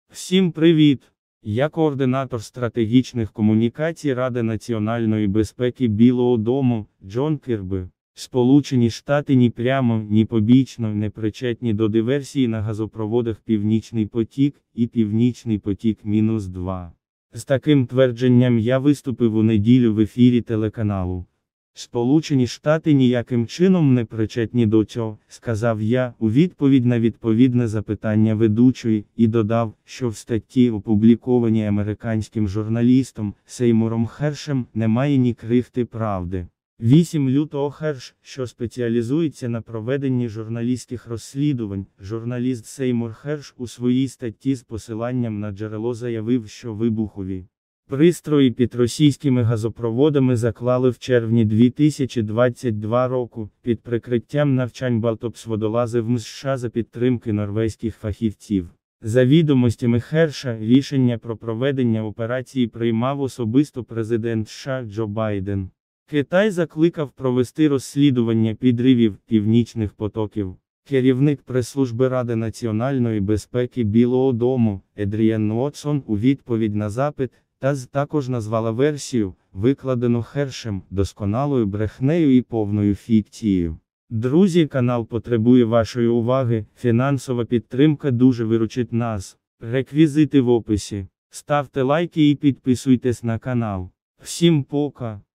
Всім привіт! Я координатор стратегічних комунікацій Ради національної безпеки Білого дому, Джон Кірбі. Сполучені Штати ні прямо, ні побічно не причетні до диверсії на газопроводах Північний потік і Північний потік-2. З таким твердженням я виступив у неділю в ефірі телеканалу. Сполучені Штати ніяким чином не причетні до цього, сказав я, у відповідь на відповідне запитання ведучої, і додав, що в статті, опублікованій американським журналістом Сеймуром Хершем, немає ні крихти правди. 8 лютого Херш, що спеціалізується на проведенні журналістських розслідувань, журналіст Сеймур Херш у своїй статті з посиланням на джерело заявив, що вибухові пристрої під російськими газопроводами заклали в червні 2022 року, під прикриттям навчань балтопс-водолазів США за підтримки норвезьких фахівців. За відомостями Херша, рішення про проведення операції приймав особисто президент США Джо Байден. Китай закликав провести розслідування підривів північних потоків. Керівник прес-служби Ради національної безпеки Білого дому, Едріен Уотсон, у відповідь на запит, також назвала версію, викладену Хершем, досконалою брехнею і повною фікцією. Друзі, канал потребує вашої уваги, фінансова підтримка дуже виручить нас. Реквізити в описі. Ставте лайки і підписуйтесь на канал. Всім пока!